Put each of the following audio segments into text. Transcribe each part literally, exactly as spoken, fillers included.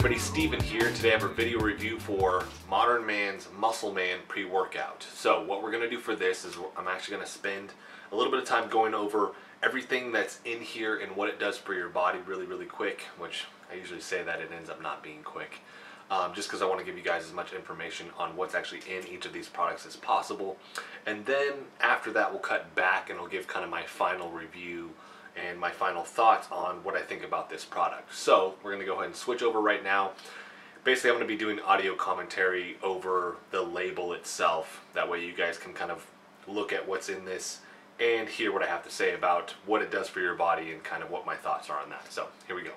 everybody, Steven here. Today I have a video review for Modern Man's Muscle Man pre-workout. So what we're going to do for this is I'm actually going to spend a little bit of time going over everything that's in here and what it does for your body really, really quick, which I usually say that it ends up not being quick. Um, just because I want to give you guys as much information on what's actually in each of these products as possible. And then after that we'll cut back and I'll give kind of my final review and my final thoughts on what I think about this product. So we're going to go ahead and switch over right now. Basically I'm going to be doing audio commentary over the label itself. That way you guys can kind of look at what's in this and hear what I have to say about what it does for your body and kind of what my thoughts are on that. So here we go.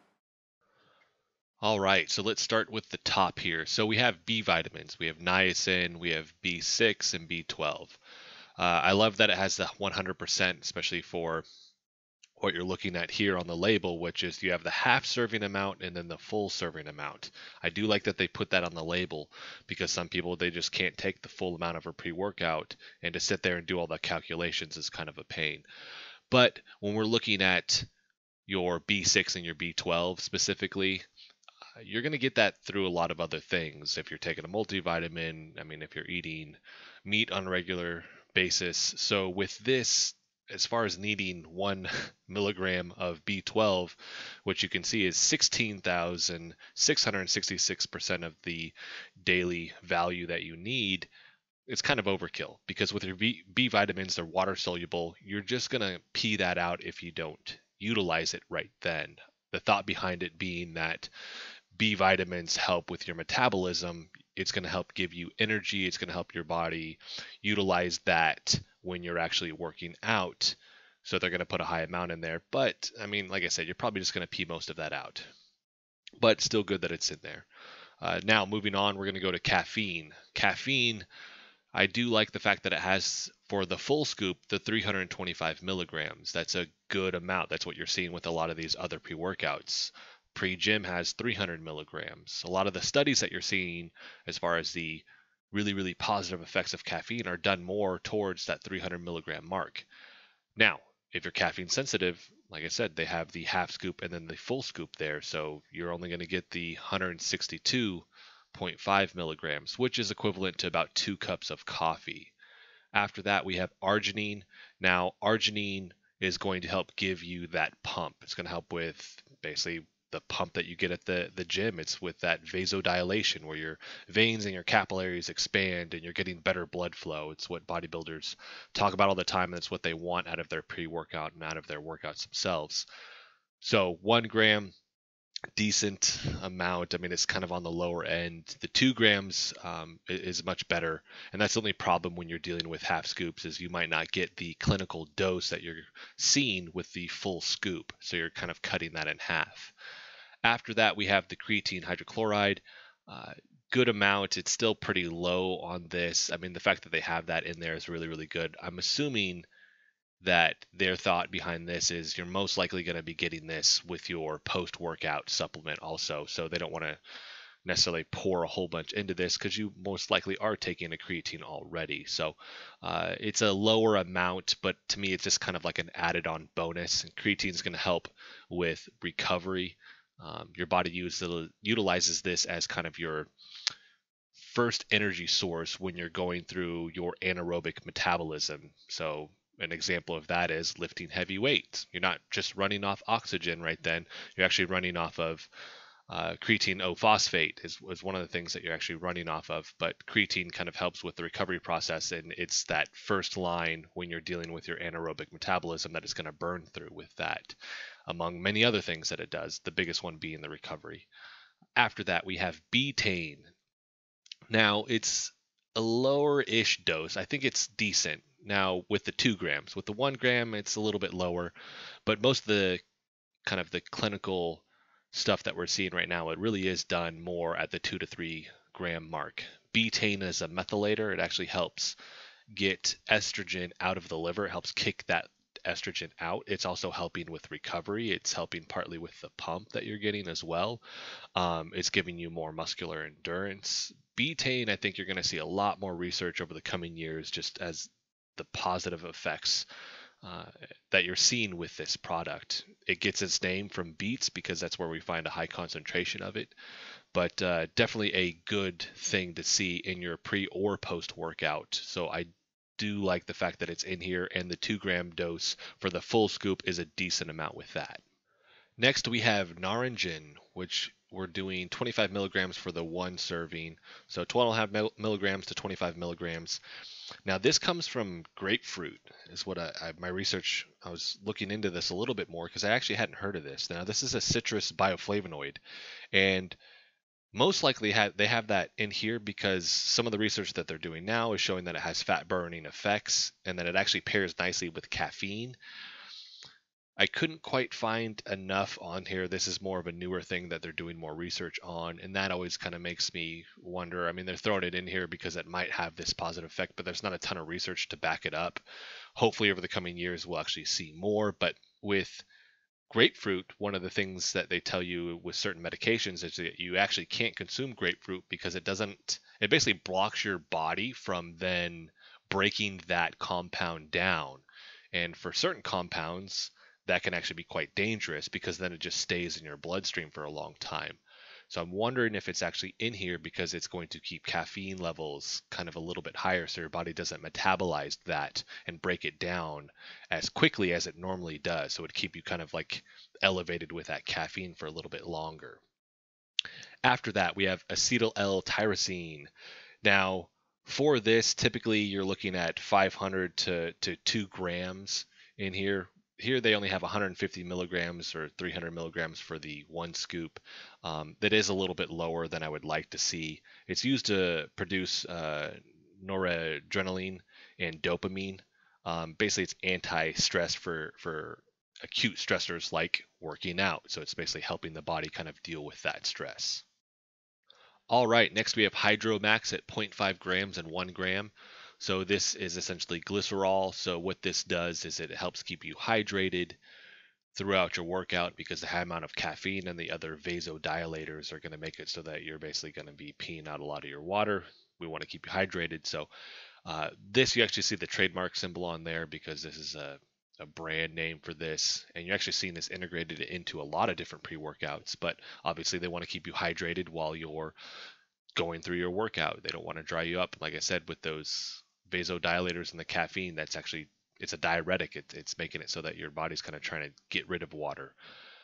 All right, so let's start with the top here. So we have B vitamins, we have niacin, we have B six and B twelve. Uh, I love that it has the one hundred percent, especially for what you're looking at here on the label, which is you have the half serving amount and then the full serving amount. I do like that they put that on the label because some people, they just can't take the full amount of a pre-workout, and to sit there and do all the calculations is kind of a pain. But when we're looking at your B six and your B twelve specifically, you're going to get that through a lot of other things. If you're taking a multivitamin, I mean, if you're eating meat on a regular basis. So with this, as far as needing one milligram of B twelve, which you can see is sixteen thousand six hundred sixty-six percent of the daily value that you need, it's kind of overkill because with your B, B vitamins, they're water soluble. You're just going to pee that out if you don't utilize it right then. The thought behind it being that B vitamins help with your metabolism. It's going to help give you energy. It's going to help your body utilize that when you're actually working out. So they're going to put a high amount in there. But I mean, like I said, you're probably just going to pee most of that out. But still good that it's in there. Uh, now moving on, we're going to go to caffeine. Caffeine, I do like the fact that it has, for the full scoop, the three hundred twenty-five milligrams. That's a good amount. That's what you're seeing with a lot of these other pre-workouts. Pre-gym has three hundred milligrams. A lot of the studies that you're seeing as far as the really, really positive effects of caffeine are done more towards that three hundred milligram mark. Now, if you're caffeine sensitive, like I said, they have the half scoop and then the full scoop there. So you're only going to get the one hundred sixty-two point five milligrams, which is equivalent to about two cups of coffee. After that, we have arginine. Now, arginine is going to help give you that pump. It's going to help with basically the pump that you get at the, the gym. It's with that vasodilation where your veins and your capillaries expand and you're getting better blood flow. It's what bodybuilders talk about all the time, and it's what they want out of their pre-workout and out of their workouts themselves. So one gram, decent amount. I mean, it's kind of on the lower end. The two grams um, is much better, and that's the only problem when you're dealing with half scoops is you might not get the clinical dose that you're seeing with the full scoop, so you're kind of cutting that in half. After that, we have the creatine hydrochloride. Uh, good amount. It's still pretty low on this. I mean, the fact that they have that in there is really, really good. I'm assuming that their thought behind this is you're most likely going to be getting this with your post-workout supplement also. So they don't want to necessarily pour a whole bunch into this because you most likely are taking a creatine already. So uh, it's a lower amount, but to me, it's just kind of like an added on bonus. And creatine is going to help with recovery. Um, your body uses, utilizes this as kind of your first energy source when you're going through your anaerobic metabolism. So an example of that is lifting heavy weights. You're not just running off oxygen right then. You're actually running off of uh, creatine O-phosphate is, is one of the things that you're actually running off of. But creatine kind of helps with the recovery process, and it's that first line when you're dealing with your anaerobic metabolism that it's going to burn through with that, among many other things that it does, the biggest one being the recovery. After that, we have betaine. Now, it's a lower-ish dose. I think it's decent. Now, with the two grams. With the one gram, it's a little bit lower, but most of the kind of the clinical stuff that we're seeing right now, it really is done more at the two to three gram mark. Betaine is a methylator. It actually helps get estrogen out of the liver. It helps kick that estrogen out. It's also helping with recovery. It's helping partly with the pump that you're getting as well. Um, it's giving you more muscular endurance. Betaine, I think you're going to see a lot more research over the coming years just as the positive effects uh, that you're seeing with this product. It gets its name from beets because that's where we find a high concentration of it, but uh, definitely a good thing to see in your pre or post workout. So I do like the fact that it's in here, and the two gram dose for the full scoop is a decent amount with that. Next, we have Naranjin, which we're doing twenty-five milligrams for the one serving. So twelve and a half milligrams to twenty-five milligrams. Now, this comes from grapefruit, is what I, I, my research, I was looking into this a little bit more because I actually hadn't heard of this. Now, this is a citrus bioflavonoid, and most likely ha- they have that in here because some of the research that they're doing now is showing that it has fat burning effects and that it actually pairs nicely with caffeine. I couldn't quite find enough on here. This is more of a newer thing that they're doing more research on, and that always kind of makes me wonder. I mean, they're throwing it in here because it might have this positive effect, but there's not a ton of research to back it up. Hopefully, over the coming years, we'll actually see more. But with grapefruit, one of the things that they tell you with certain medications is that you actually can't consume grapefruit because it doesn't, it basically blocks your body from then breaking that compound down. And for certain compounds, that can actually be quite dangerous because then it just stays in your bloodstream for a long time. So I'm wondering if it's actually in here because it's going to keep caffeine levels kind of a little bit higher so your body doesn't metabolize that and break it down as quickly as it normally does. So it would keep you kind of like elevated with that caffeine for a little bit longer. After that, we have acetyl L-tyrosine. Now, for this, typically you're looking at five hundred to, to two grams in here. Here they only have one hundred fifty milligrams or three hundred milligrams for the one scoop. Um, that is a little bit lower than I would like to see. It's used to produce uh, noradrenaline and dopamine. Um, basically, it's anti-stress for, for acute stressors like working out. So it's basically helping the body kind of deal with that stress. All right, next we have Hydromax at zero point five grams and one gram. So this is essentially glycerol. So what this does is it helps keep you hydrated throughout your workout because the high amount of caffeine and the other vasodilators are going to make it so that you're basically going to be peeing out a lot of your water. We want to keep you hydrated. So uh, this, you actually see the trademark symbol on there because this is a, a brand name for this. And you're actually seeing this integrated into a lot of different pre-workouts. But obviously they want to keep you hydrated while you're going through your workout. They don't want to dry you up. Like I said, with those vasodilators and the caffeine, that's actually, it's a diuretic. It, it's making it so that your body's kind of trying to get rid of water.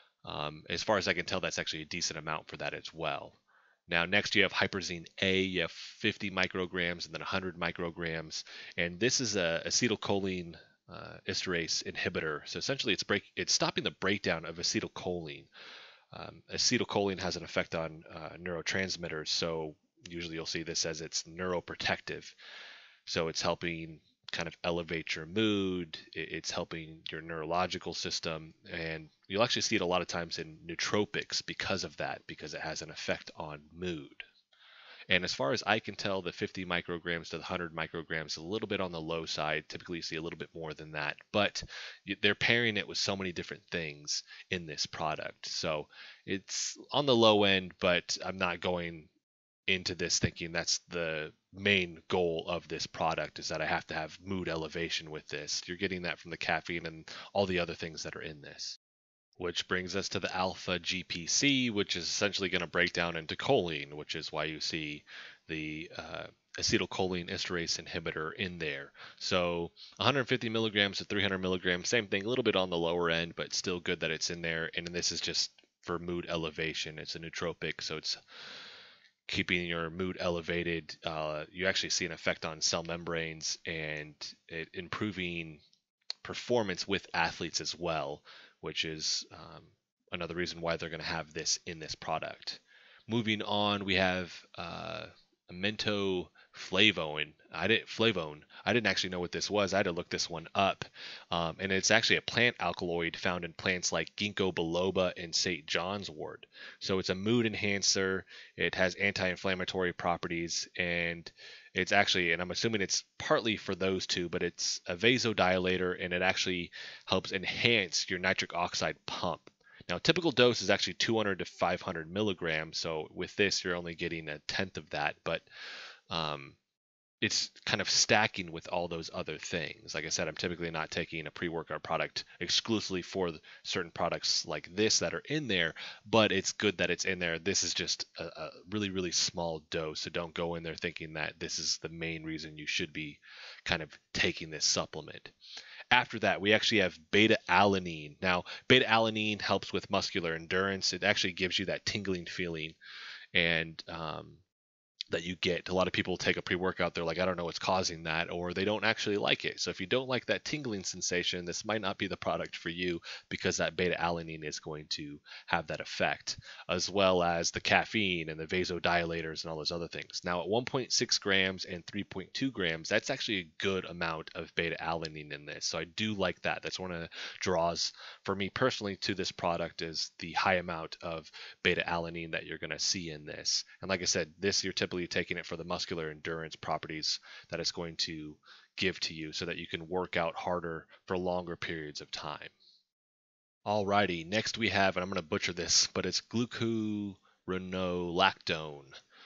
Um, as far as I can tell, that's actually a decent amount for that as well. Now, next you have Hyperzine A. You have fifty micrograms and then one hundred micrograms. And this is a acetylcholine uh, esterase inhibitor. So essentially it's break, it's stopping the breakdown of acetylcholine. Um, acetylcholine has an effect on uh, neurotransmitters. So usually you'll see this as it's neuroprotective. So it's helping kind of elevate your mood. It's helping your neurological system. And you'll actually see it a lot of times in nootropics because of that, because it has an effect on mood. And as far as I can tell, the fifty micrograms to the one hundred micrograms is a little bit on the low side. Typically you see a little bit more than that. But they're pairing it with so many different things in this product. So it's on the low end, but I'm not going into this thinking that's the main goal of this product is that I have to have mood elevation with this. You're getting that from the caffeine and all the other things that are in this. Which brings us to the alpha G P C, which is essentially going to break down into choline, which is why you see the uh, acetylcholine esterase inhibitor in there. So one hundred fifty milligrams to three hundred milligrams, same thing, a little bit on the lower end, but still good that it's in there. And this is just for mood elevation. It's a nootropic, so it's keeping your mood elevated. Uh, you actually see an effect on cell membranes and it improving performance with athletes as well, which is um, another reason why they're going to have this in this product. Moving on, we have uh, a Mento Flavone. I didn't Flavone. I didn't actually know what this was. I had to look this one up, um, and it's actually a plant alkaloid found in plants like ginkgo biloba and Saint John's wort. So it's a mood enhancer. It has anti-inflammatory properties, and it's actually, and I'm assuming it's partly for those two, but it's a vasodilator, and it actually helps enhance your nitric oxide pump. Now, typical dose is actually two hundred to five hundred milligrams. So with this, you're only getting a tenth of that, but um, it's kind of stacking with all those other things. Like I said, I'm typically not taking a pre-workout product exclusively for certain products like this that are in there, but it's good that it's in there. This is just a, a really, really small dose, so don't go in there thinking that this is the main reason you should be kind of taking this supplement. After that, we actually have beta-alanine. Now, beta-alanine helps with muscular endurance. It actually gives you that tingling feeling, and um, that you get. A lot of people take a pre-workout, they're like, I don't know what's causing that, or they don't actually like it. So if you don't like that tingling sensation, this might not be the product for you, because that beta-alanine is going to have that effect, as well as the caffeine and the vasodilators and all those other things. Now at one point six grams and three point two grams, that's actually a good amount of beta-alanine in this. So I do like that. That's one of the draws for me personally to this product, is the high amount of beta-alanine that you're going to see in this. And like I said, this you're typically taking it for the muscular endurance properties that it's going to give to you, so that you can work out harder for longer periods of time. Alrighty, next we have, and I'm going to butcher this, but it's glucuronolactone.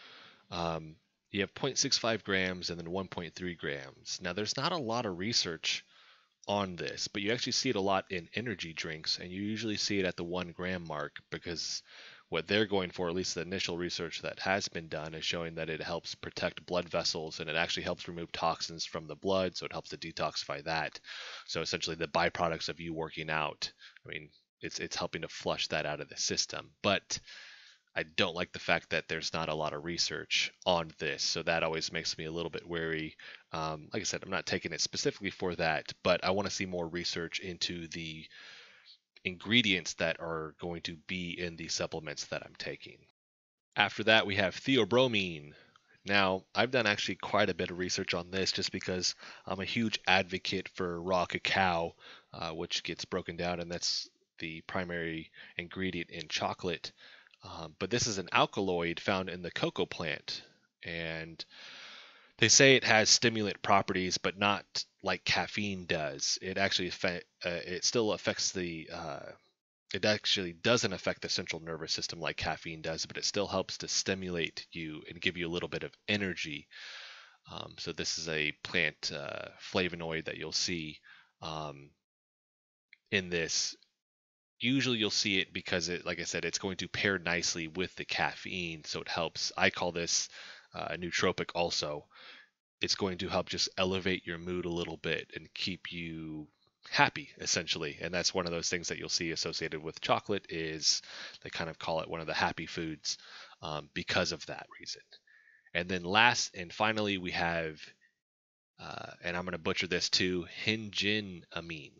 Um, you have zero point six five grams and then one point three grams. Now there's not a lot of research on this, but you actually see it a lot in energy drinks, and you usually see it at the one gram mark, because what they're going for, at least the initial research that has been done, is showing that it helps protect blood vessels, and it actually helps remove toxins from the blood, so it helps to detoxify that. So essentially the byproducts of you working out, I mean, it's it's helping to flush that out of the system. But I don't like the fact that there's not a lot of research on this, so that always makes me a little bit wary. Um, like I said, I'm not taking it specifically for that, but I want to see more research into the ingredients that are going to be in the supplements that I'm taking. After that, we have theobromine. Now, I've done actually quite a bit of research on this, just because I'm a huge advocate for raw cacao, uh, which gets broken down, and that's the primary ingredient in chocolate. Um, but this is an alkaloid found in the cocoa plant, and they say it has stimulant properties, but not like caffeine does. It actually affect, uh, it still affects the uh, it actually doesn't affect the central nervous system like caffeine does, but it still helps to stimulate you and give you a little bit of energy. Um, so this is a plant uh, flavonoid that you'll see um, in this. Usually you'll see it because it, like I said, it's going to pair nicely with the caffeine, so it helps. I call this uh, nootropic also. It's going to help just elevate your mood a little bit and keep you happy, essentially. And that's one of those things that you'll see associated with chocolate, is they kind of call it one of the happy foods um, because of that reason. And then last and finally, we have, uh, and I'm going to butcher this too, hyginamine,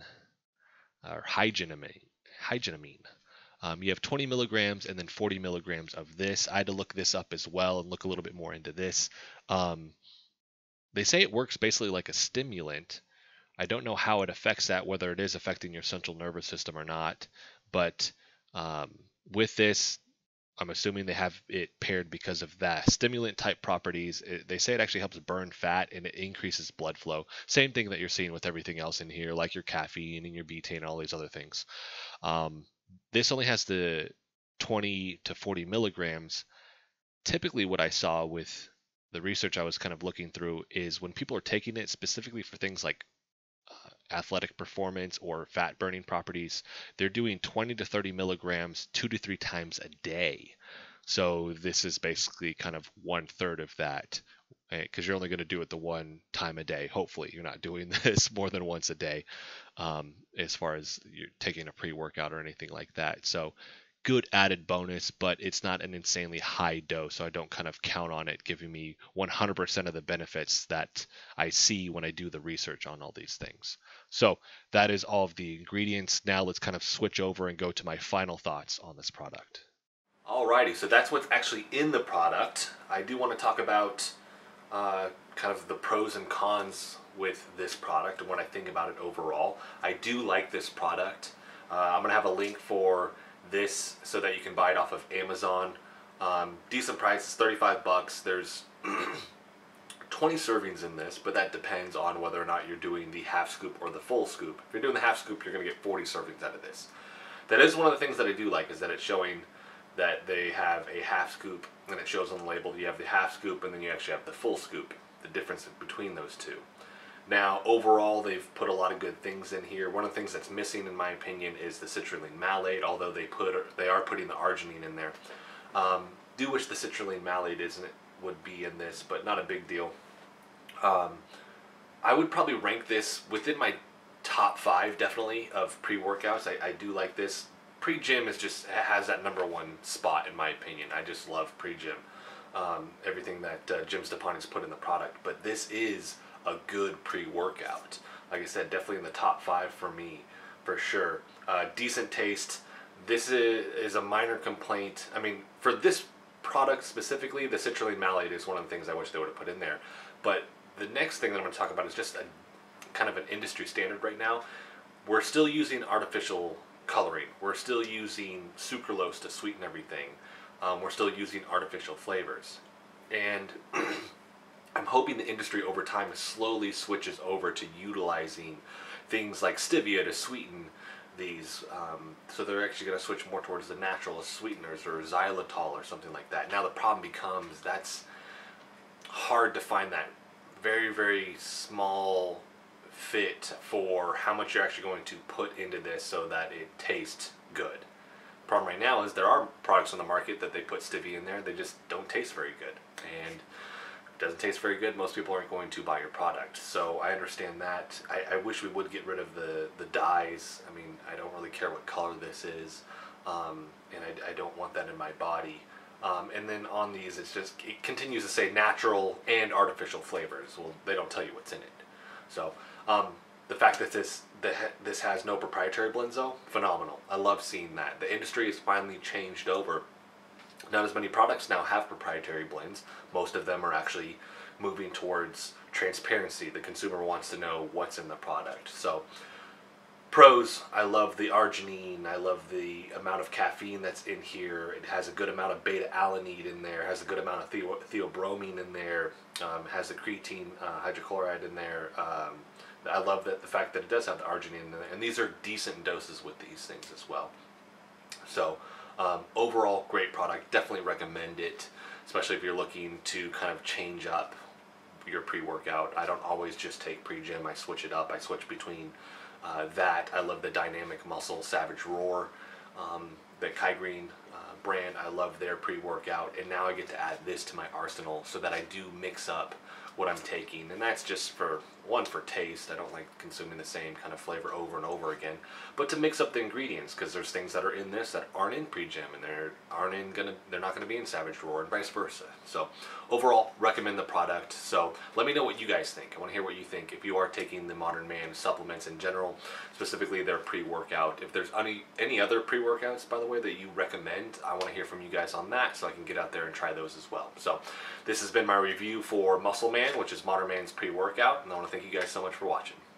or hyginamine. hyginamine. Um, you have twenty milligrams and then forty milligrams of this. I had to look this up as well and look a little bit more into this. Um, they say it works basically like a stimulant. I don't know how it affects that, whether it is affecting your central nervous system or not. But um, with this, I'm assuming they have it paired because of that stimulant type properties. It, they say it actually helps burn fat and it increases blood flow. Same thing that you're seeing with everything else in here, like your caffeine and your betaine and all these other things. Um, this only has the twenty to forty milligrams. Typically what I saw with the research I was kind of looking through is when people are taking it specifically for things like uh, athletic performance or fat burning properties, they're doing twenty to thirty milligrams two to three times a day. So this is basically kind of one third of that, because you're only going to do it the one time a day. Hopefully you're not doing this more than once a day, um, as far as you're taking a pre-workout or anything like that. So good added bonus, but it's not an insanely high dose, so I don't kind of count on it giving me one hundred percent of the benefits that I see when I do the research on all these things. So that is all of the ingredients. Now let's kind of switch over and go to my final thoughts on this product. Alrighty, so that's what's actually in the product. I do want to talk about uh, kind of the pros and cons with this product and what I think about it overall. I do like this product. Uh, I'm going to have a link for this so that you can buy it off of Amazon. Um, decent price, it's thirty-five bucks. There's twenty servings in this, but that depends on whether or not you're doing the half scoop or the full scoop. If you're doing the half scoop, you're going to get forty servings out of this. That is one of the things that I do like, is that it's showing that they have a half scoop, and it shows on the label you have the half scoop and then you actually have the full scoop. the difference between those two. Now, overall, they've put a lot of good things in here. One of the things that's missing, in my opinion, is the citrulline malate, although they put they are putting the arginine in there. Um, do wish the citrulline malate isn't would be in this, but not a big deal. Um, I would probably rank this within my top five, definitely, of pre-workouts. I, I do like this. Pre-gym is just has that number one spot, in my opinion. I just love pre-gym. Um, everything that uh, Jim Stoppani has put in the product. But this is a good pre-workout. Like I said, definitely in the top five for me, for sure. Uh, decent taste. This is, is a minor complaint. I mean, for this product specifically, the citrulline malate is one of the things I wish they would have put in there. But the next thing that I'm going to talk about is just a kind of an industry standard right now. We're still using artificial coloring. We're still using sucralose to sweeten everything. Um, we're still using artificial flavors. And I'm hoping the industry over time slowly switches over to utilizing things like stevia to sweeten these. Um, so they're actually going to switch more towards the natural sweeteners or xylitol or something like that. Now the problem becomes that's hard to find that very, very small fit for how much you're actually going to put into this so that it tastes good. Problem right now is there are products on the market that they put stevia in there, they just don't taste very good. And doesn't taste very good, most people aren't going to buy your product. So I understand that. I, I wish we would get rid of the, the dyes. I mean, I don't really care what color this is, um, and I, I don't want that in my body. Um, and then on these, it's just, it continues to say natural and artificial flavors. Well, they don't tell you what's in it. So um, the fact that this that this has no proprietary blends, though, phenomenal. I love seeing that. The industry has finally changed over. Not as many products now have proprietary blends. Most of them are actually moving towards transparency. The consumer wants to know what's in the product. So, pros, I love the arginine. I love the amount of caffeine that's in here. It has a good amount of beta-alanine in there. It has a good amount of theo theobromine in there. Um, has the creatine uh, hydrochloride in there. Um, I love that the fact that it does have the arginine in there. And these are decent doses with these things as well. So, Um, overall, great product. Definitely recommend it, especially if you're looking to kind of change up your pre-workout. I don't always just take pre-gym. I switch it up. I switch between uh, that. I love the Dynamic Muscle Savage Roar, um, the Kai Green uh, brand. I love their pre-workout, and now I get to add this to my arsenal so that I do mix up what I'm taking, and that's just for one, for taste. I don't like consuming the same kind of flavor over and over again, but to mix up the ingredients, because there's things that are in this that aren't in pre-gym, and they're aren't in gonna they're not gonna be in Savage Roar, and vice versa. So overall, recommend the product. So let me know what you guys think. I want to hear what you think if you are taking the Modern Man supplements in general, specifically their pre-workout. If there's any any other pre-workouts, by the way, that you recommend, I want to hear from you guys on that, so I can get out there and try those as well. So this has been my review for Muscle Man, which is Modern Man's pre-workout, and I want to thank you guys so much for watching.